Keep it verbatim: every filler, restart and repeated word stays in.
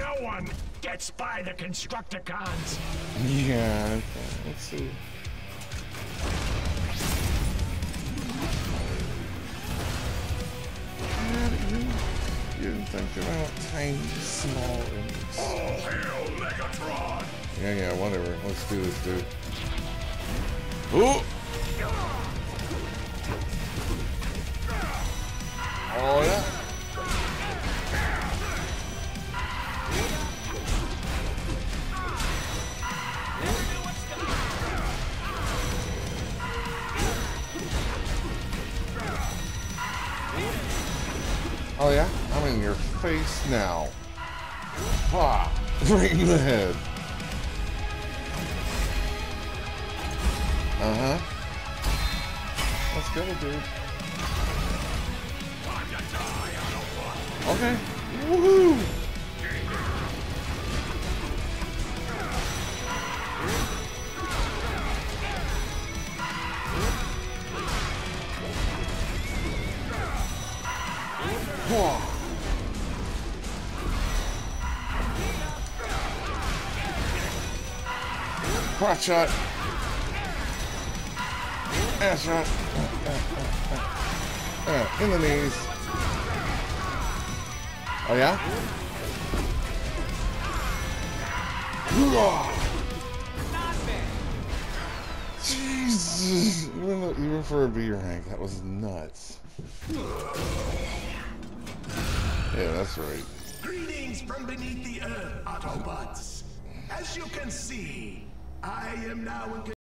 No one gets by the Constructicons. Yeah, okay. Let's see. You didn't think about tiny, small enemies. All hail Megatron! Yeah, yeah, whatever. Let's do this, dude. Ooh! Oh, yeah. Oh, yeah? I'm in your face now. Ha! Right in the head. Uh-huh. Let's go, dude. Okay. Woohoo! Whoa. Crotch shot. Ass shot. Uh, uh, uh, uh, in the knees. Oh yeah? Jesus! Even, though, even for a B rank, that was nuts. Yeah, that's right. Greetings from beneath the earth, Autobots. As you can see, I am now in